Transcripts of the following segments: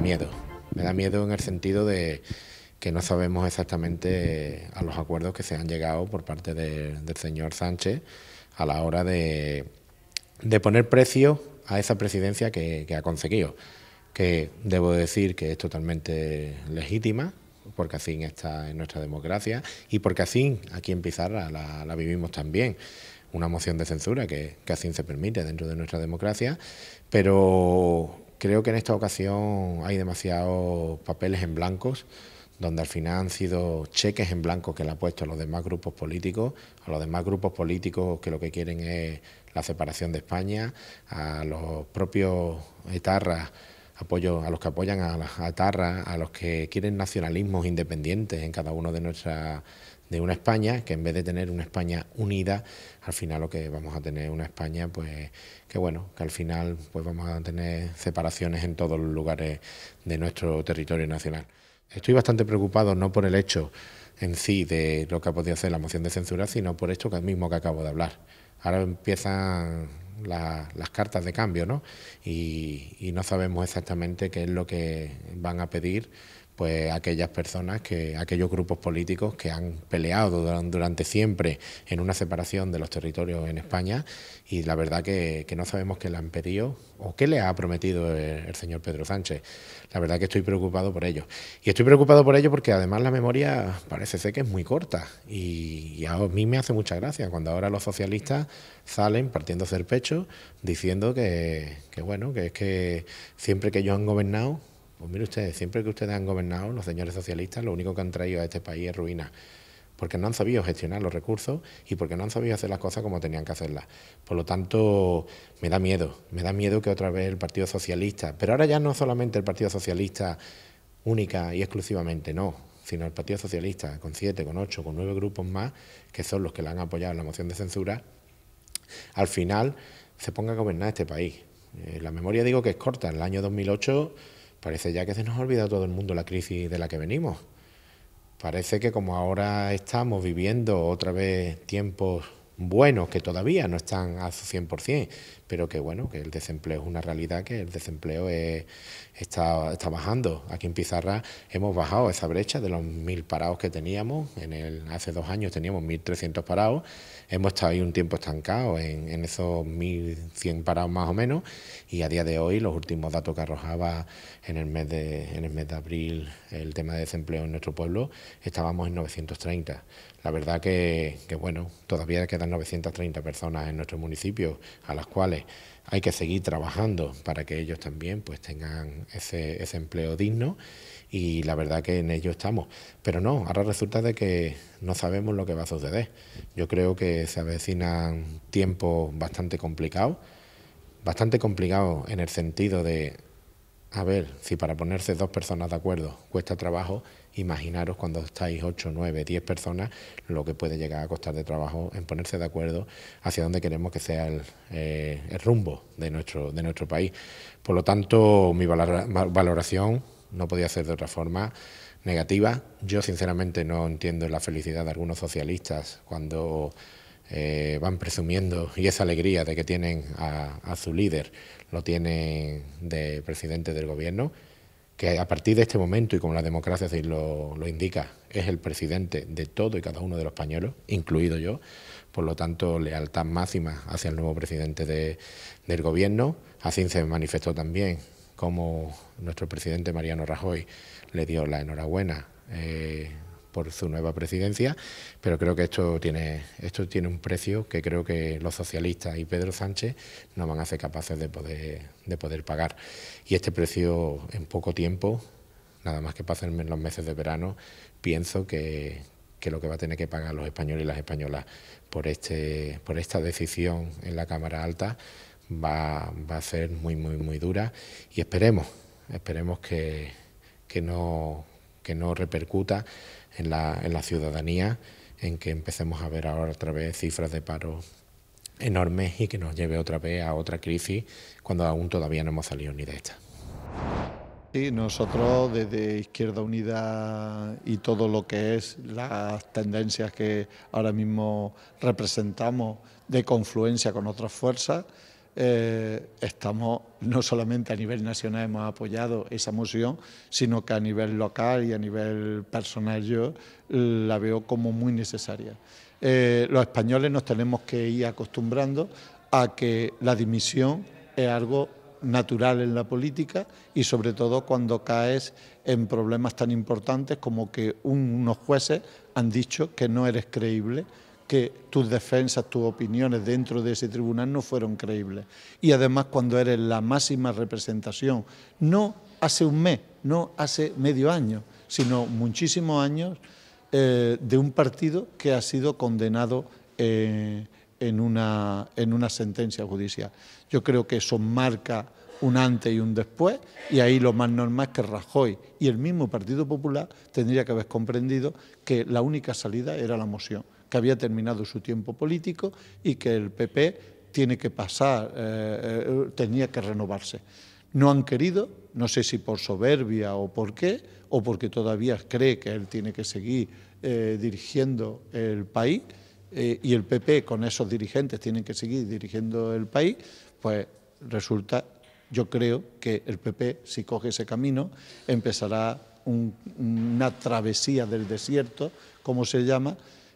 miedo. Me da miedo en el sentido de que no sabemos exactamente a los acuerdos que se han llegado por parte del señor Sánchez a la hora de poner precio a esa presidencia que ha conseguido, que debo decir que es totalmente legítima, porque así está en nuestra democracia y porque así aquí en Pizarra la vivimos también. Una moción de censura que así se permite dentro de nuestra democracia, pero creo que en esta ocasión hay demasiados papeles en blancos, donde al final han sido cheques en blanco que le ha puesto a los demás grupos políticos, que lo que quieren es la separación de España, a los propios etarras, a los que apoyan a etarras, a los que quieren nacionalismos independientes en cada uno de una España, que en vez de tener una España unida, al final lo que vamos a tener una España, pues que bueno, que al final pues vamos a tener separaciones en todos los lugares de nuestro territorio nacional. Estoy bastante preocupado no por el hecho en sí de lo que ha podido hacer la moción de censura, sino por esto mismo que acabo de hablar. Ahora empiezan las cartas de cambio, ¿no? Y no sabemos exactamente qué es lo que van a pedir pues aquellas personas, aquellos grupos políticos que han peleado durante siempre en una separación de los territorios en España, y la verdad que no sabemos qué le han pedido o qué le ha prometido el señor Pedro Sánchez. La verdad que estoy preocupado por ello. Y estoy preocupado por ello porque además la memoria parece ser que es muy corta, y a mí me hace mucha gracia cuando ahora los socialistas salen partiéndose el pecho diciendo que bueno, que es que siempre que ellos han gobernado. Pues mire usted, siempre que ustedes han gobernado, los señores socialistas, lo único que han traído a este país es ruina, porque no han sabido gestionar los recursos y porque no han sabido hacer las cosas como tenían que hacerlas. Por lo tanto, me da miedo que otra vez el Partido Socialista, pero ahora ya no solamente el Partido Socialista única y exclusivamente, no, sino el Partido Socialista con 7, con 8, con 9 grupos más, que son los que le han apoyado en la moción de censura, al final se ponga a gobernar este país. La memoria digo que es corta. En el año 2008 parece ya que se nos ha olvidado todo el mundo la crisis de la que venimos. Parece que como ahora estamos viviendo otra vez tiempos buenos, que todavía no están a su 100%, pero que bueno, que el desempleo es una realidad, que el desempleo está bajando. Aquí en Pizarra hemos bajado esa brecha de los 1.000 parados que teníamos. Hace 2 años teníamos 1.300 parados. Hemos estado ahí un tiempo estancados en esos 1.100 parados más o menos, y a día de hoy los últimos datos que arrojaba en el mes de abril el tema de desempleo en nuestro pueblo, estábamos en 930. La verdad que bueno, todavía quedan 930 personas en nuestro municipio a las cuales hay que seguir trabajando para que ellos también pues tengan ese empleo digno, y la verdad que en ello estamos. Pero no, ahora resulta de que no sabemos lo que va a suceder. Yo creo que se avecinan tiempos bastante complicados en el sentido de, a ver, si para ponerse 2 personas de acuerdo cuesta trabajo, imaginaros cuando estáis 8, 9, 10 personas, lo que puede llegar a costar de trabajo en ponerse de acuerdo hacia dónde queremos que sea el rumbo de nuestro país. Por lo tanto, mi valoración no podía ser de otra forma, negativa. Yo sinceramente no entiendo la felicidad de algunos socialistas cuando van presumiendo, y esa alegría de que tienen a su líder, lo tienen de presidente del gobierno, que a partir de este momento, y como la democracia así lo indica, es el presidente de todo y cada uno de los españoles, incluido yo. Por lo tanto, lealtad máxima hacia el nuevo presidente del gobierno. Así se manifestó también como nuestro presidente Mariano Rajoy le dio la enhorabuena por su nueva presidencia, pero creo que esto tiene un precio que creo que los socialistas y Pedro Sánchez no van a ser capaces de poder pagar. Y este precio, en poco tiempo, nada más que pasen los meses de verano, pienso que lo que va a tener que pagar los españoles y las españolas por esta decisión en la Cámara Alta va a ser muy, muy, muy dura, y esperemos que no repercuta en la ciudadanía, en que empecemos a ver ahora otra vez cifras de paro enormes y que nos lleve otra vez a otra crisis cuando aún todavía no hemos salido ni de esta. Sí, nosotros desde Izquierda Unida y todo lo que es las tendencias que ahora mismo representamos de confluencia con otras fuerzas, estamos, no solamente a nivel nacional hemos apoyado esa moción, sino que a nivel local y a nivel personal yo la veo como muy necesaria. Los españoles nos tenemos que ir acostumbrando a que la dimisión es algo natural en la política y sobre todo cuando caes en problemas tan importantes como que unos jueces han dicho que no eres creíble, que tus defensas, tus opiniones dentro de ese tribunal no fueron creíbles. Y además cuando eres la máxima representación, no hace un mes, no hace medio año, sino muchísimos años, de un partido que ha sido condenado en una sentencia judicial. Yo creo que eso marca un antes y un después, y ahí lo más normal es que Rajoy y el mismo Partido Popular tendría que haber comprendido que la única salida era la moción, que había terminado su tiempo político y que el PP tiene que pasar, tenía que renovarse. No han querido, no sé si por soberbia o por qué, o porque todavía cree que él tiene que seguir dirigiendo el país, y el PP con esos dirigentes tienen que seguir dirigiendo el país, pues resulta, yo creo que el PP, si coge ese camino, empezará una travesía del desierto, como se llama,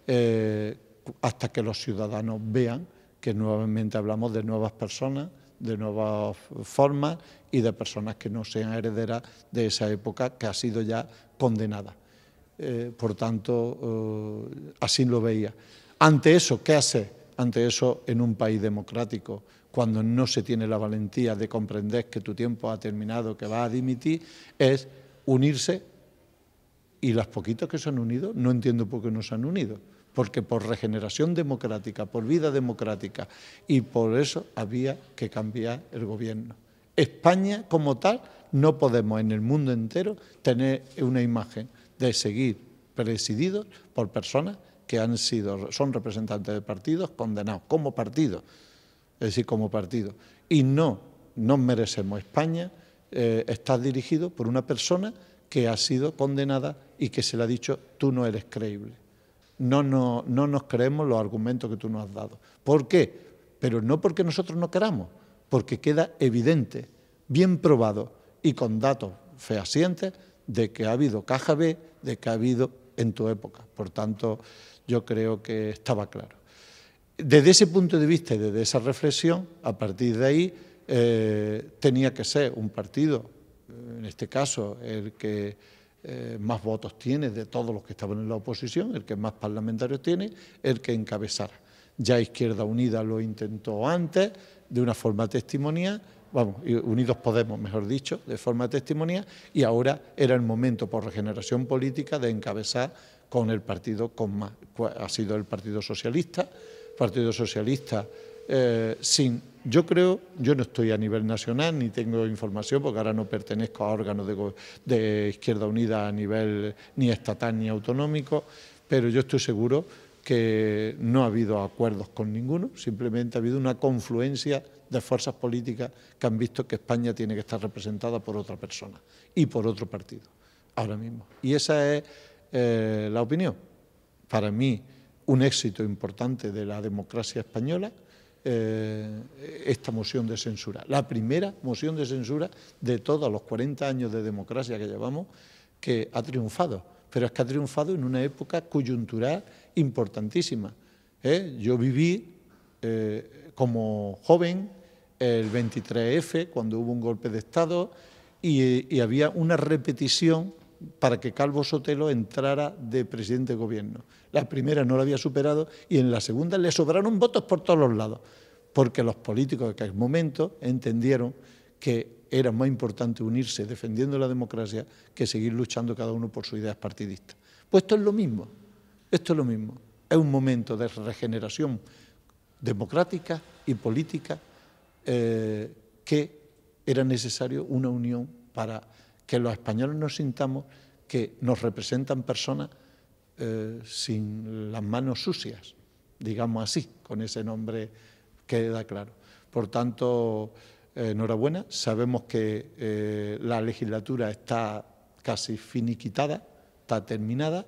hasta que los ciudadanos vean que nuevamente hablamos de nuevas personas, de nuevas formas y de personas que no sean herederas de esa época que ha sido ya condenada. Por tanto, así lo veía. Ante eso, ¿qué hacer? Ante eso, en un país democrático, cuando no se tiene la valentía de comprender que tu tiempo ha terminado, que vas a dimitir, es unirse, y los poquitos que se han unido, no entiendo por qué no se han unido, porque por regeneración democrática, por vida democrática, y por eso había que cambiar el gobierno. España, como tal, no podemos en el mundo entero tener una imagen de seguir presididos por personas que son representantes de partidos condenados como partido, es decir, como partido. Y no merecemos España estar dirigido por una persona que ha sido condenada y que se le ha dicho tú no eres creíble. No nos creemos los argumentos que tú nos has dado. ¿Por qué? Pero no porque nosotros no queramos, porque queda evidente, bien probado y con datos fehacientes de que ha habido caja B, de que ha habido en tu época. Por tanto, yo creo que estaba claro. Desde ese punto de vista y desde esa reflexión, a partir de ahí, tenía que ser un partido, en este caso el que más votos tiene de todos los que estaban en la oposición, el que más parlamentarios tiene, el que encabezara. Ya Izquierda Unida lo intentó antes, de una forma testimonial, vamos, Unidos Podemos, mejor dicho, de forma testimonial, y ahora era el momento, por regeneración política, de encabezar con el partido con más. Ha sido el Partido Socialista, yo no estoy a nivel nacional ni tengo información porque ahora no pertenezco a órganos de Izquierda Unida a nivel ni estatal ni autonómico, pero yo estoy seguro que no ha habido acuerdos con ninguno, simplemente ha habido una confluencia de fuerzas políticas que han visto que España tiene que estar representada por otra persona y por otro partido, ahora mismo. Y esa es la opinión. Para mí, un éxito importante de la democracia española, esta moción de censura. La primera moción de censura de todos los 40 años de democracia que llevamos, que ha triunfado, pero es que ha triunfado en una época coyuntural importantísima. Yo viví como joven el 23F, cuando hubo un golpe de Estado, y había una repetición para que Calvo Sotelo entrara de presidente de gobierno. La primera no la había superado y en la segunda le sobraron votos por todos los lados, porque los políticos de aquel momento entendieron que era más importante unirse defendiendo la democracia que seguir luchando cada uno por sus ideas partidistas. Pues esto es lo mismo, Es un momento de regeneración democrática y política que era necesario una unión para que los españoles nos sintamos que nos representan personas sin las manos sucias, digamos así, con ese nombre queda claro. Por tanto, enhorabuena, sabemos que la legislatura está casi finiquitada, está terminada.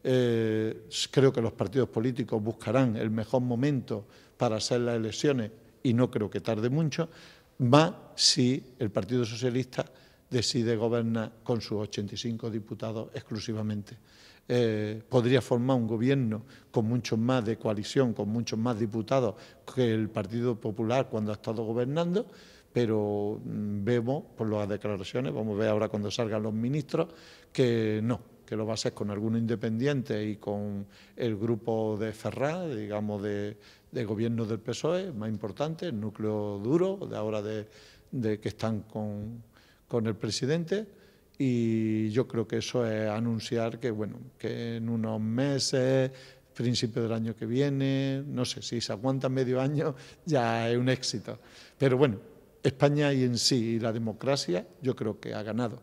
Creo que los partidos políticos buscarán el mejor momento para hacer las elecciones y no creo que tarde mucho, más si el Partido Socialista decide gobernar con sus 85 diputados exclusivamente. Podría formar un gobierno con muchos más de coalición, con muchos más diputados que el Partido Popular cuando ha estado gobernando, pero vemos por las declaraciones, vamos a ver ahora cuando salgan los ministros, que no, que lo va a hacer con algunos independientes y con el grupo de Ferraz, digamos, de gobierno del PSOE, más importante, el núcleo duro de ahora de que están con el presidente, y yo creo que eso es anunciar que, bueno, que en unos meses, principio del año que viene, no sé, si se aguanta medio año ya es un éxito. Pero bueno, España y en sí, y la democracia, yo creo que ha ganado.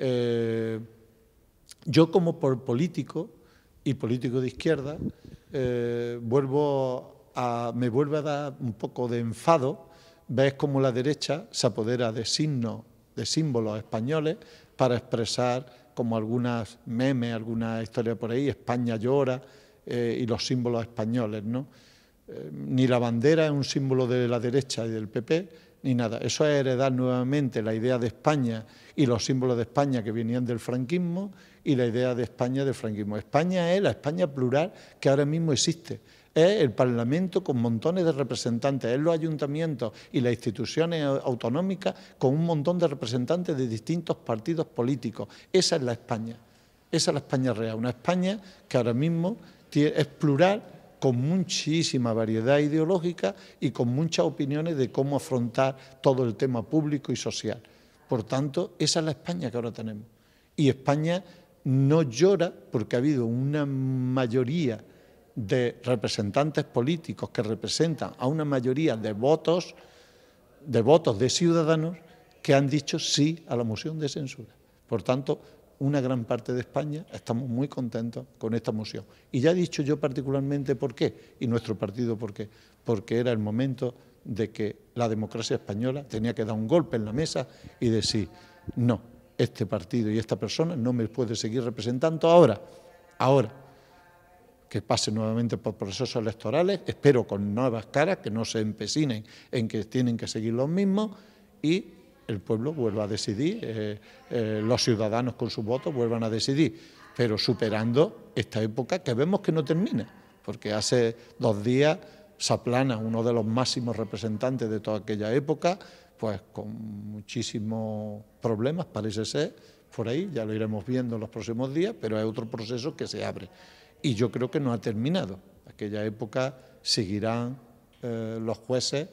Yo como político y político de izquierda me vuelve a dar un poco de enfado ver cómo la derecha se apodera de signos, de símbolos españoles para expresar como algunas memes, alguna historia por ahí, España llora y los símbolos españoles, ¿no? Ni la bandera es un símbolo de la derecha y del PP, ni nada. Eso es heredar nuevamente la idea de España y los símbolos de España que venían del franquismo y la idea de España del franquismo. España es la España plural que ahora mismo existe. Es el Parlamento con montones de representantes, es los ayuntamientos y las instituciones autonómicas con un montón de representantes de distintos partidos políticos. Esa es la España real, una España que ahora mismo es plural, con muchísima variedad ideológica y con muchas opiniones de cómo afrontar todo el tema público y social. Por tanto, esa es la España que ahora tenemos. Y España no llora porque ha habido una mayoría de representantes políticos que representan a una mayoría de votos de ciudadanos que han dicho sí a la moción de censura. Por tanto, una gran parte de España estamos muy contentos con esta moción. Y ya he dicho yo particularmente por qué, y nuestro partido por qué. Porque era el momento de que la democracia española tenía que dar un golpe en la mesa y decir, no, este partido y esta persona no me puede seguir representando ahora, que pase nuevamente por procesos electorales, espero con nuevas caras, que no se empecinen en que tienen que seguir los mismos y el pueblo vuelva a decidir, los ciudadanos con sus votos vuelvan a decidir, pero superando esta época que vemos que no termina, porque hace 2 días Saplana, uno de los máximos representantes de toda aquella época, pues con muchísimos problemas, parece ser, por ahí, ya lo iremos viendo en los próximos días, pero es otro proceso que se abre. Y yo creo que no ha terminado. Aquella época seguirán los jueces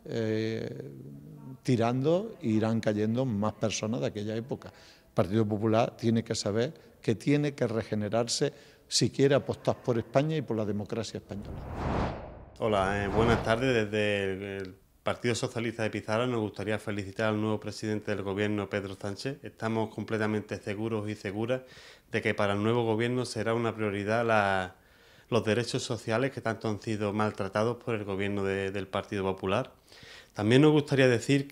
tirando e irán cayendo más personas de aquella época. El Partido Popular tiene que saber que tiene que regenerarse si quiere apostar por España y por la democracia española. Hola, buenas tardes. Desde el Partido Socialista de Pizarra nos gustaría felicitar al nuevo presidente del Gobierno, Pedro Sánchez. Estamos completamente seguros y seguras de que para el nuevo Gobierno será una prioridad los derechos sociales que tanto han sido maltratados por el Gobierno del Partido Popular. También nos gustaría decir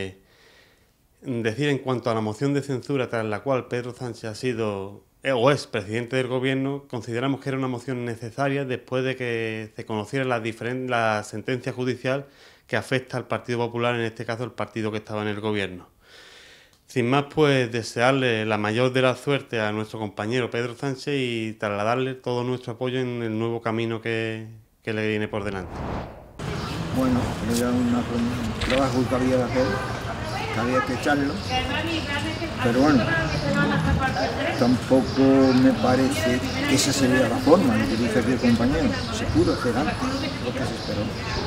en cuanto a la moción de censura tras la cual Pedro Sánchez ha sido o es presidente del Gobierno, consideramos que era una moción necesaria después de que se conociera la sentencia judicial que afecta al Partido Popular, en este caso el partido que estaba en el Gobierno. Sin más, pues desearle la mayor de la suerte a nuestro compañero Pedro Sánchez y trasladarle todo nuestro apoyo en el nuevo camino que le viene por delante. Bueno, era un trabajo que había que hacer, que había que echarlo, pero bueno, tampoco me parece que esa sería la forma, lo que dice aquí el compañero, se pudo hacer antes lo que se esperó.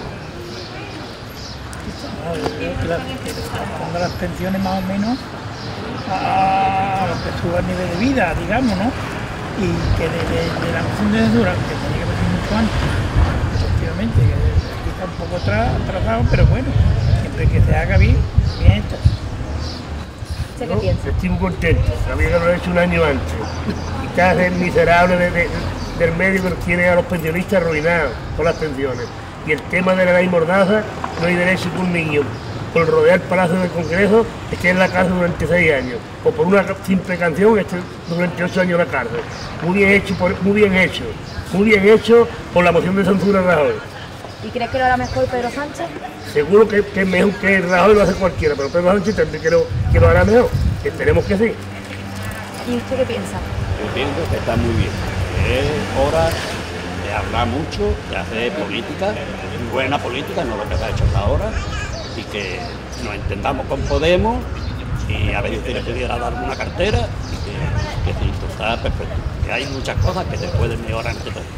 Que ponga las pensiones más o menos a lo que suba el nivel de vida, digamos, ¿no? Y que de la moción de censura, que tenía que venir mucho antes, efectivamente, que está un poco atrasado, pero bueno, siempre que se haga bien hecho. ¿Qué piensas? Estoy muy contento, sabía que lo he hecho un año antes. Y cada el miserable del medio que tiene a los pensionistas arruinados con las pensiones. Y el tema de la ley Mordaza, no hay derecho que un niño, por rodear el Palacio del Congreso, esté en la cárcel durante 6 años, o por una simple canción, esté durante 8 años en la cárcel. Muy bien hecho por la moción de censura de Rajoy. ¿Y crees que lo hará mejor Pedro Sánchez? Seguro que es mejor que Rajoy, lo hace cualquiera, pero Pedro Sánchez también que lo hará mejor. Esperemos que sí. ¿Y usted qué piensa? Yo pienso que está muy bien. Es hora de hablar mucho, de hacer política, buena política, no lo que se ha hecho hasta ahora, y que nos entendamos con Podemos, y a ver si le pudiera dar una cartera, y que sí, esto está perfecto. Que hay muchas cosas que se pueden mejorar en este país.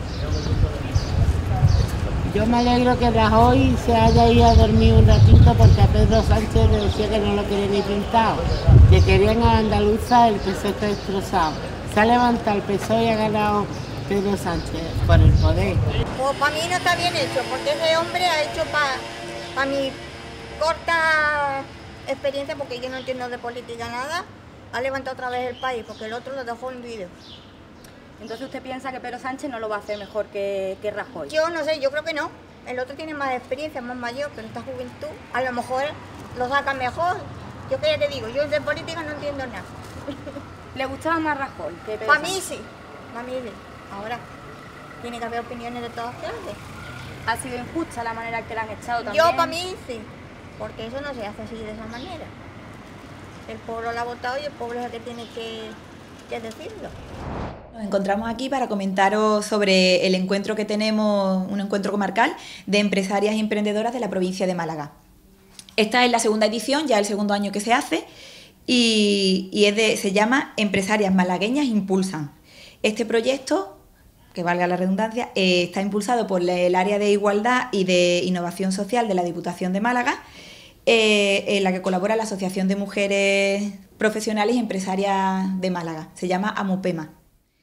Yo me alegro que Rajoy se haya ido a dormir un ratito porque a Pedro Sánchez le decía que no lo quería ni pintado, que querían a Andaluza, el PSOE está destrozado. Se ha levantado el PSOE y ha ganado Pedro Sánchez por el poder. Pues para mí no está bien hecho, porque ese hombre ha hecho para mi corta experiencia, porque yo no entiendo de política nada, ha levantado otra vez el país, porque el otro lo dejó hundido. Entonces usted piensa que Pedro Sánchez no lo va a hacer mejor que Rajoy. Yo no sé, yo creo que no. El otro tiene más experiencia, más mayor, pero esta juventud a lo mejor lo saca mejor. Yo que ya te digo, yo de política no entiendo nada. ¿Le gustaba más Rajoy que Pedro Para mí Sánchez? sí, para mí sí. Ahora, tiene que haber opiniones de todas clases. ¿Ha sido injusta la manera en que la han echado también? Yo para mí sí, porque eso no se hace así de esa manera. El pueblo lo ha votado y el pueblo es el que tiene que decirlo. Nos encontramos aquí para comentaros sobre el encuentro que tenemos, un encuentro comarcal de empresarias y emprendedoras de la provincia de Málaga. Esta es la segunda edición, ya el segundo año que se hace, y se llama Empresarias Malagueñas Impulsan. Este proyecto, que valga la redundancia, está impulsado por el área de Igualdad y de Innovación Social de la Diputación de Málaga, en la que colabora la Asociación de Mujeres Profesionales y Empresarias de Málaga. Se llama AMUPEMA.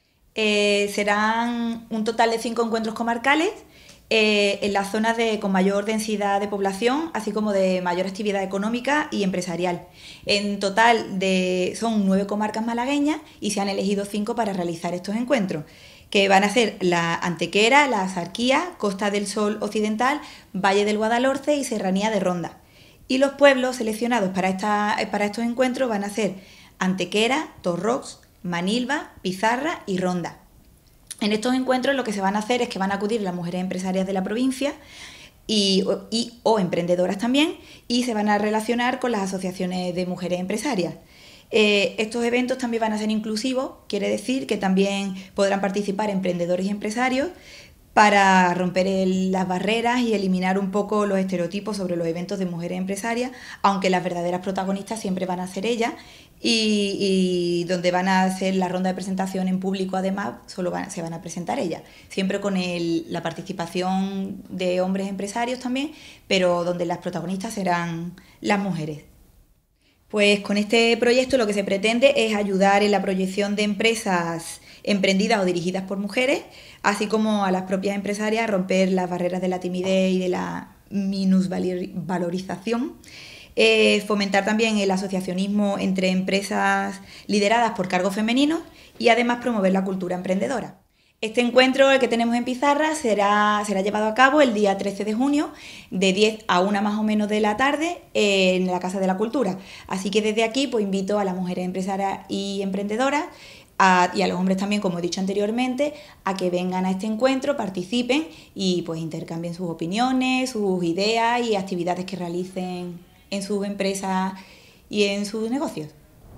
Serán un total de 5 encuentros comarcales en las zonas con mayor densidad de población, así como de mayor actividad económica y empresarial. En total son 9 comarcas malagueñas y se han elegido 5 para realizar estos encuentros, que van a ser la Antequera, la Axarquía, Costa del Sol Occidental, Valle del Guadalhorce y Serranía de Ronda. Y los pueblos seleccionados para estos encuentros van a ser Antequera, Torrox, Manilva, Pizarra y Ronda. En estos encuentros lo que se van a hacer es que van a acudir las mujeres empresarias de la provincia o emprendedoras también, y se van a relacionar con las asociaciones de mujeres empresarias. Estos eventos también van a ser inclusivos, quiere decir que también podrán participar emprendedores y empresarios para romper las barreras y eliminar un poco los estereotipos sobre los eventos de mujeres empresarias, aunque las verdaderas protagonistas siempre van a ser ellas, y donde van a hacer la ronda de presentación en público, además, se van a presentar ellas, siempre con la participación de hombres empresarios también, pero donde las protagonistas serán las mujeres. Pues con este proyecto lo que se pretende es ayudar en la proyección de empresas emprendidas o dirigidas por mujeres, así como a las propias empresarias a romper las barreras de la timidez y de la minusvalorización, fomentar también el asociacionismo entre empresas lideradas por cargos femeninos y además promover la cultura emprendedora. Este encuentro, el que tenemos en Pizarra, será llevado a cabo el día 13 de junio, de 10 a 1 más o menos de la tarde, en la Casa de la Cultura. Así que desde aquí pues invito a las mujeres empresarias y emprendedoras y a los hombres también, como he dicho anteriormente, a que vengan a este encuentro, participen y pues intercambien sus opiniones, sus ideas y actividades que realicen en sus empresas y en sus negocios.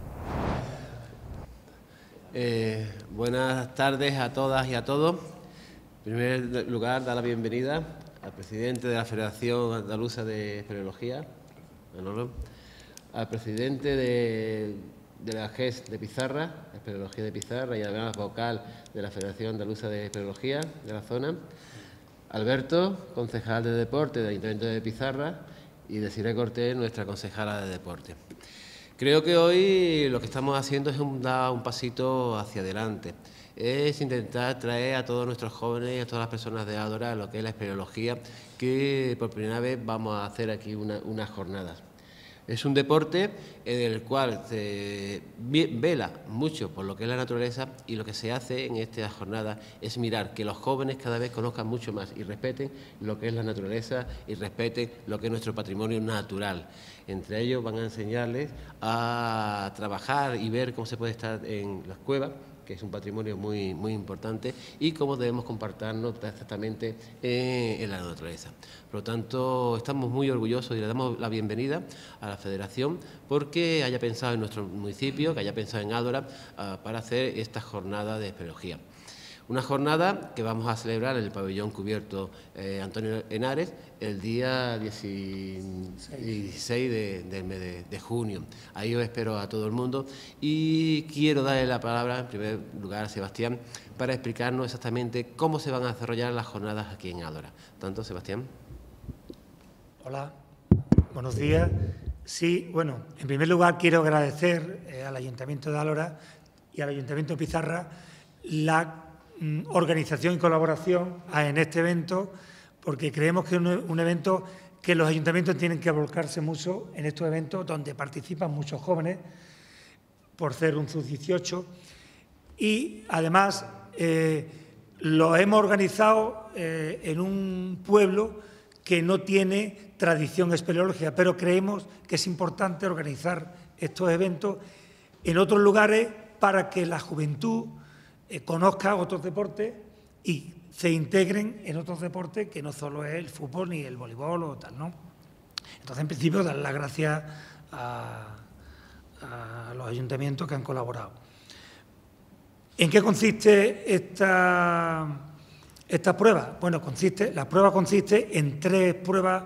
Buenas tardes a todas y a todos. En primer lugar, dar la bienvenida al presidente de la Federación Andaluza de Espeleología, Manolo, al presidente de la GES de Pizarra, Espeleología de Pizarra, y además vocal de la Federación Andaluza de Espeleología de la zona, Alberto, concejal de Deporte del Ayuntamiento de Pizarra, y Desiree Cortés, nuestra concejala de Deporte. Creo que hoy lo que estamos haciendo es dar un pasito hacia adelante. Es intentar traer a todos nuestros jóvenes y a todas las personas de Ádora lo que es la espeleología, que por primera vez vamos a hacer aquí unas jornadas. Es un deporte en el cual se vela mucho por lo que es la naturaleza, y lo que se hace en estas jornadas es mirar que los jóvenes cada vez conozcan mucho más y respeten lo que es la naturaleza y respeten lo que es nuestro patrimonio natural. Entre ellos van a enseñarles a trabajar y ver cómo se puede estar en las cuevas, que es un patrimonio muy, muy importante, y cómo debemos comportarnos exactamente en la naturaleza. Por lo tanto, estamos muy orgullosos y le damos la bienvenida a la Federación porque haya pensado en nuestro municipio, que haya pensado en Ádora para hacer esta jornada de espeleología. Una jornada que vamos a celebrar en el pabellón cubierto Antonio Henares el día 16 del mes de junio. Ahí os espero a todo el mundo y quiero darle la palabra en primer lugar a Sebastián para explicarnos exactamente cómo se van a desarrollar las jornadas aquí en Ádora. Tanto, Sebastián. Hola, buenos días. Sí, bueno, en primer lugar quiero agradecer al Ayuntamiento de Ádora y al Ayuntamiento de Pizarra la organización y colaboración en este evento, porque creemos que es un evento que los ayuntamientos tienen que volcarse mucho en estos eventos donde participan muchos jóvenes, por ser un sub-18, y además lo hemos organizado en un pueblo que no tiene tradición espeleológica, pero creemos que es importante organizar estos eventos en otros lugares para que la juventud conozca otros deportes y se integren en otros deportes que no solo es el fútbol ni el voleibol o tal, ¿no? Entonces, en principio, dar las gracias a los ayuntamientos que han colaborado. ¿En qué consiste esta prueba? Bueno, la prueba consiste en 3 pruebas,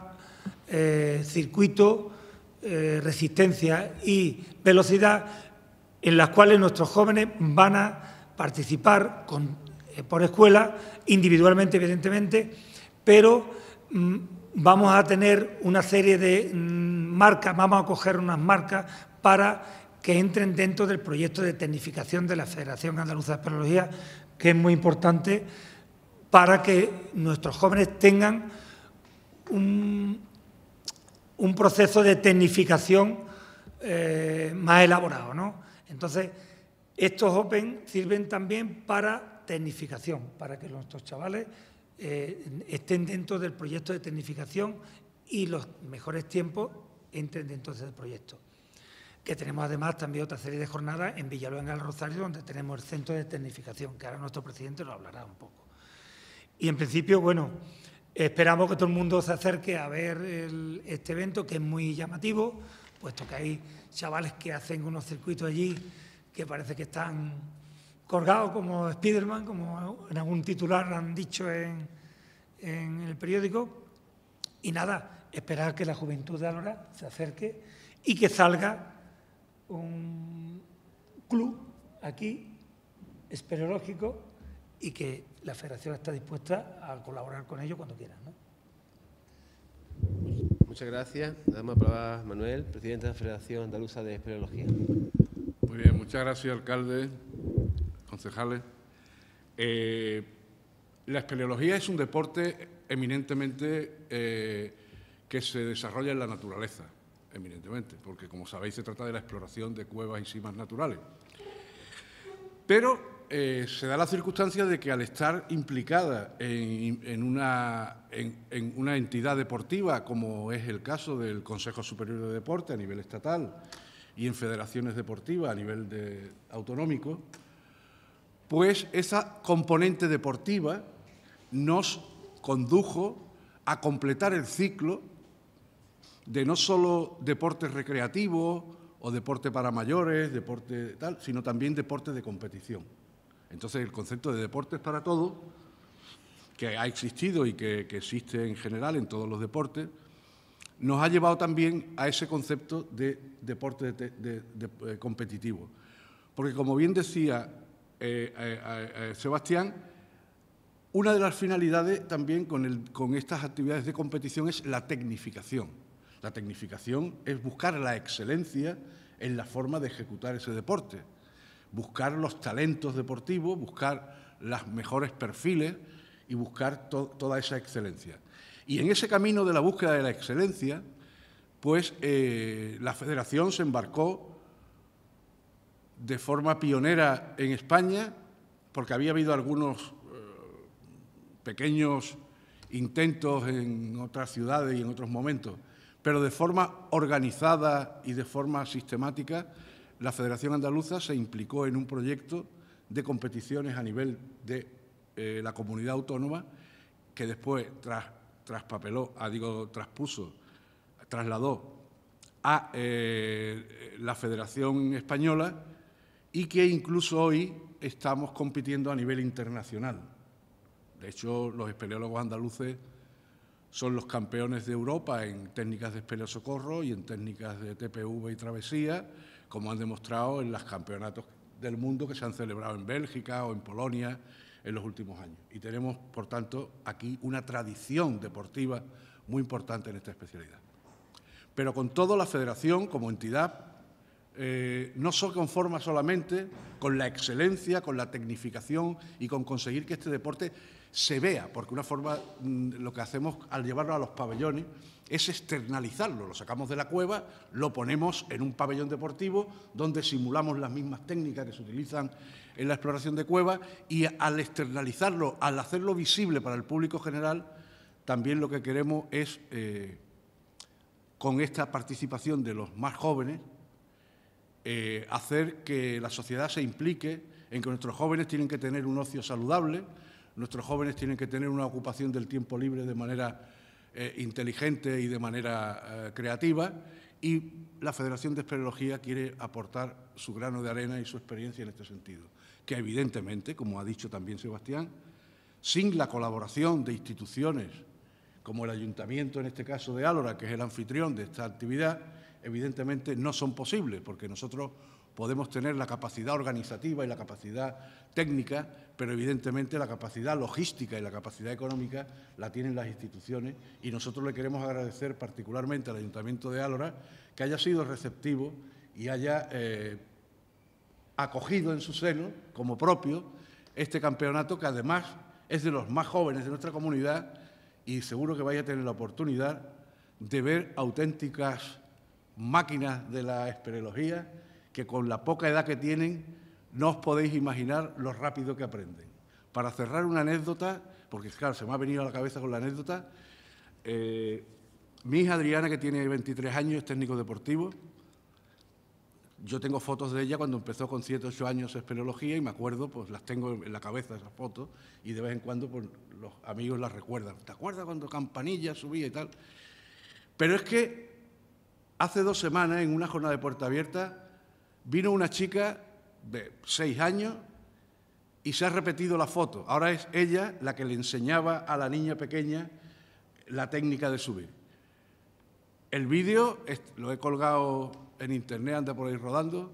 circuito, resistencia y velocidad, en las cuales nuestros jóvenes van a participar por escuela, individualmente, evidentemente, pero vamos a tener una serie de marcas, vamos a coger unas marcas para que entren dentro del proyecto de tecnificación de la Federación Andaluza de Espeleología, que es muy importante para que nuestros jóvenes tengan un proceso de tecnificación más elaborado, ¿no? Entonces, estos Open sirven también para tecnificación, para que nuestros chavales estén dentro del proyecto de tecnificación y los mejores tiempos entren dentro de ese proyecto. Que tenemos además también otra serie de jornadas en Villaluenga del Rosario, donde tenemos el centro de tecnificación, que ahora nuestro presidente lo hablará un poco. Y en principio, bueno, esperamos que todo el mundo se acerque a ver este evento, que es muy llamativo, puesto que hay chavales que hacen unos circuitos allí que parece que están colgados como Spiderman, como en algún titular han dicho en el periódico. Y nada, esperar que la juventud de Ádora se acerque y que salga un club aquí espeleológico y que la Federación está dispuesta a colaborar con ellos cuando quieran, ¿no? Muchas gracias. Damos la palabra a Manuel, presidente de la Federación Andaluza de Espeleología. Muy bien, muchas gracias, alcalde, concejales. La espeleología es un deporte eminentemente que se desarrolla en la naturaleza, eminentemente, porque, como sabéis, se trata de la exploración de cuevas y simas naturales. Pero se da la circunstancia de que, al estar implicada en una entidad deportiva, como es el caso del Consejo Superior de Deporte a nivel estatal y en federaciones deportivas a nivel autonómico, pues esa componente deportiva nos condujo a completar el ciclo de no solo deportes recreativos o deporte para mayores, deporte tal, sino también deporte de competición. Entonces, el concepto de deportes para todos, que ha existido y que existe en general en todos los deportes, nos ha llevado también a ese concepto de deporte competitivo. Porque, como bien decía Sebastián, una de las finalidades también con estas actividades de competición es la tecnificación. La tecnificación es buscar la excelencia en la forma de ejecutar ese deporte, buscar los talentos deportivos, buscar los mejores perfiles y buscar toda esa excelencia. Y en ese camino de la búsqueda de la excelencia, pues la Federación se embarcó de forma pionera en España, porque había habido algunos pequeños intentos en otras ciudades y en otros momentos, pero de forma organizada y de forma sistemática, la Federación Andaluza se implicó en un proyecto de competiciones a nivel de la comunidad autónoma, que después trasladó a la Federación Española, y que incluso hoy estamos compitiendo a nivel internacional. De hecho, los espeleólogos andaluces son los campeones de Europa en técnicas de espeleosocorro y en técnicas de TPV y travesía, como han demostrado en los campeonatos del mundo que se han celebrado en Bélgica o en Polonia en los últimos años. Y tenemos, por tanto, aquí una tradición deportiva muy importante en esta especialidad. Pero con todo, la Federación, como entidad, no se conforma solamente con la excelencia, con la tecnificación y con conseguir que este deporte se vea, porque una forma, lo que hacemos al llevarlo a los pabellones es externalizarlo, lo sacamos de la cueva, lo ponemos en un pabellón deportivo donde simulamos las mismas técnicas que se utilizan en la exploración de cuevas, y al externalizarlo, al hacerlo visible para el público general, también lo que queremos es, con esta participación de los más jóvenes, hacer que la sociedad se implique en que nuestros jóvenes tienen que tener un ocio saludable, nuestros jóvenes tienen que tener una ocupación del tiempo libre de manera inteligente y de manera creativa, y la Federación de Espeleología quiere aportar su grano de arena y su experiencia en este sentido, que evidentemente, como ha dicho también Sebastián, sin la colaboración de instituciones como el Ayuntamiento, en este caso de Álora, que es el anfitrión de esta actividad, evidentemente no son posibles, porque nosotros podemos tener la capacidad organizativa y la capacidad técnica, pero evidentemente la capacidad logística y la capacidad económica la tienen las instituciones, y nosotros le queremos agradecer particularmente al Ayuntamiento de Álora que haya sido receptivo y haya acogido en su seno, como propio, este campeonato, que además es de los más jóvenes de nuestra comunidad, y seguro que vais a tener la oportunidad de ver auténticas máquinas de la espeleología que con la poca edad que tienen no os podéis imaginar lo rápido que aprenden. Para cerrar una anécdota, porque claro, se me ha venido a la cabeza con la anécdota, mi hija Adriana, que tiene 23 años, es técnico deportivo. Yo tengo fotos de ella cuando empezó con 7 o 8 años espeleología, y me acuerdo, pues las tengo en la cabeza esas fotos, y de vez en cuando pues, los amigos las recuerdan. ¿Te acuerdas cuando Campanilla subía y tal? Pero es que hace 2 semanas, en una jornada de puerta abierta, vino una chica de 6 años y se ha repetido la foto. Ahora es ella la que le enseñaba a la niña pequeña la técnica de subir. El vídeo lo he colgado en internet, anda por ahí rodando.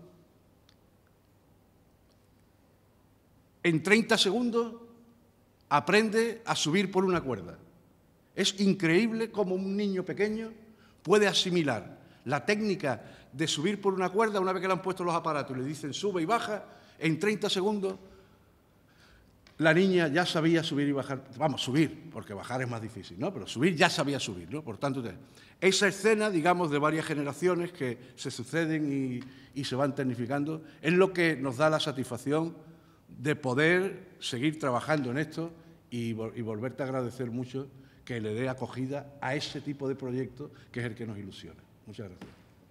En 30 segundos aprende a subir por una cuerda. Es increíble cómo un niño pequeño puede asimilar la técnica de subir por una cuerda una vez que le han puesto los aparatos y le dicen sube y baja. En 30 segundos la niña ya sabía subir y bajar. Vamos, subir, porque bajar es más difícil, ¿no? Pero subir ya sabía subir, ¿no? Por tanto, esa escena, digamos, de varias generaciones que se suceden y se van tecnificando, es lo que nos da la satisfacción de poder seguir trabajando en esto y volverte a agradecer mucho que le dé acogida a ese tipo de proyecto que es el que nos ilusiona. Muchas gracias.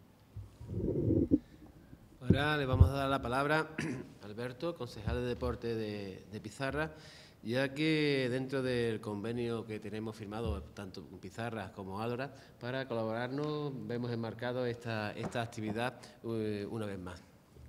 Ahora le vamos a dar la palabra a Alberto, concejal de Deporte de Pizarra, ya que dentro del convenio que tenemos firmado, tanto Pizarra como Álora, para colaborarnos, vemos enmarcado esta actividad una vez más.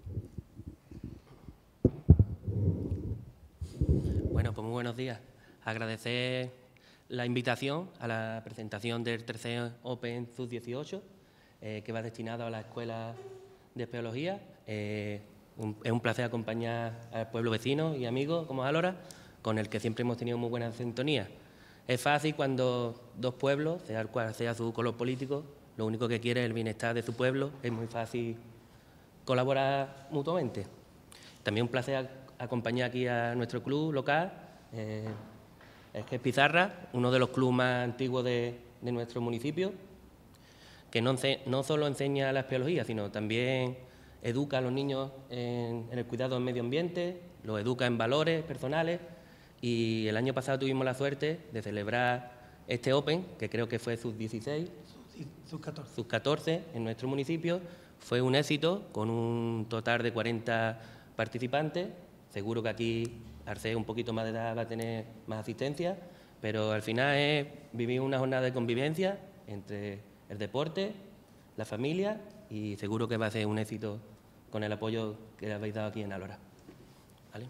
Bueno, pues muy buenos días. Agradecer la invitación a la presentación del tercer Open Sub-18, que va destinado a la Escuela de Espeleología. Es un placer acompañar al pueblo vecino y amigos como Álora, con el que siempre hemos tenido muy buena sintonía. Es fácil cuando dos pueblos, sea el cual sea su color político, lo único que quiere es el bienestar de su pueblo, es muy fácil colaborar mutuamente. También un placer acompañar aquí a nuestro club local, es que es Pizarra, uno de los clubes más antiguos de nuestro municipio, que no solo enseña la espeleología, sino también educa a los niños en el cuidado del medio ambiente, los educa en valores personales, y el año pasado tuvimos la suerte de celebrar este Open, que creo que fue sub-16, sub-14 en nuestro municipio. Fue un éxito, con un total de 40 participantes, Seguro que aquí, al ser un poquito más de edad, va a tener más asistencia, pero al final es vivir una jornada de convivencia entre el deporte, la familia, y seguro que va a ser un éxito con el apoyo que le habéis dado aquí en Alhora. ¿Vale?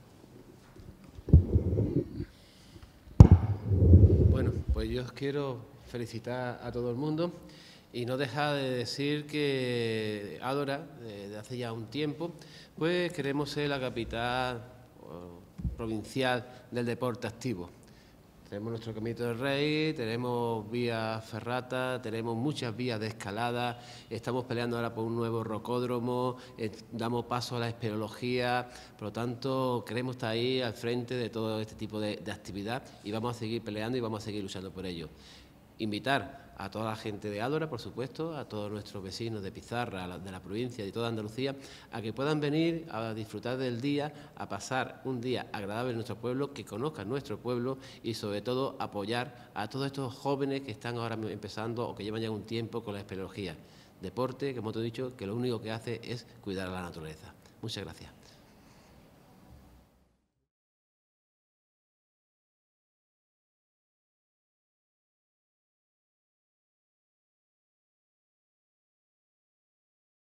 Bueno, pues yo os quiero felicitar a todo el mundo y no dejar de decir que Alhora, desde hace ya un tiempo, pues queremos ser la capital provincial del deporte activo. Tenemos nuestro Caminito del Rey, tenemos vías ferratas, tenemos muchas vías de escalada, estamos peleando ahora por un nuevo rocódromo, damos paso a la espeleología, por lo tanto queremos estar ahí al frente de todo este tipo de actividad y vamos a seguir peleando y vamos a seguir luchando por ello. Invitar a toda la gente de Alhora, por supuesto, a todos nuestros vecinos de Pizarra, de la provincia y de toda Andalucía, a que puedan venir a disfrutar del día, a pasar un día agradable en nuestro pueblo, que conozcan nuestro pueblo y sobre todo apoyar a todos estos jóvenes que están ahora empezando o que llevan ya un tiempo con la espeleología. Deporte, como te he dicho, que lo único que hace es cuidar a la naturaleza. Muchas gracias.